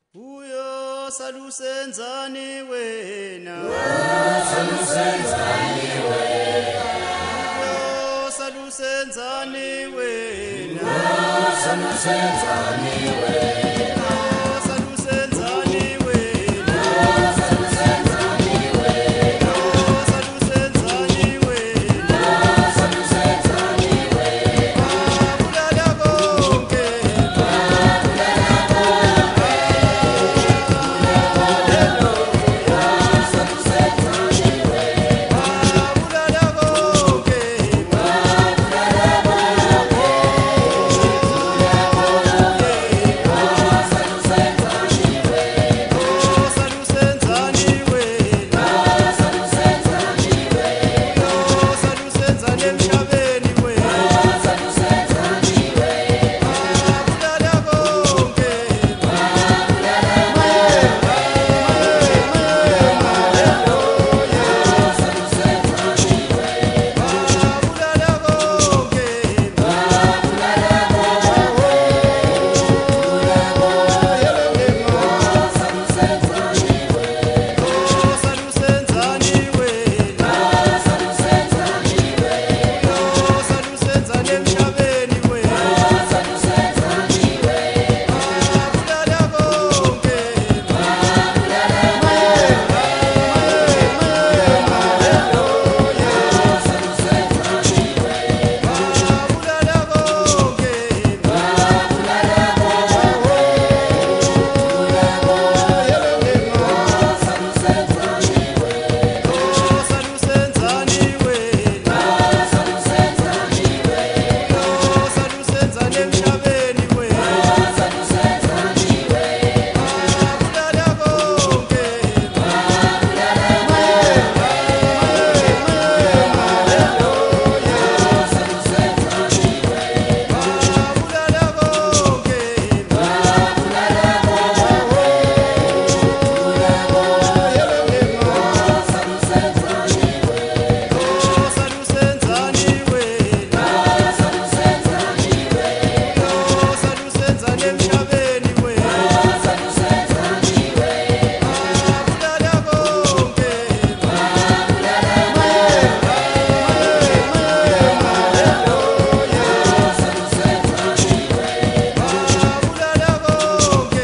Uyo salusenzani wena, salusenzani wena, uyo salusenzani wena, salusenzani wena, salusenzani wena, salusenzani wena, salusenzani wena, salusenzani wena, abulala konke, abulala konke, salusenzani wena, salusenzani emhlabeni wena, abulala konke, abulala konke, salusenzani wena, salusenzani emhlabeni wena, abulala konke, abulala konke, salusenzani wena, salusenzani emhlabeni wena, abulala konke, abulala konke, salusenzani wena, salusenzani emhlabeni wena, abulala konke, abulala konke,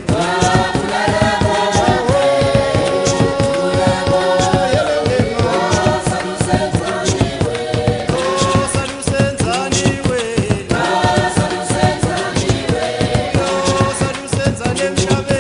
salusenzani wena, salusenzani emhlabeni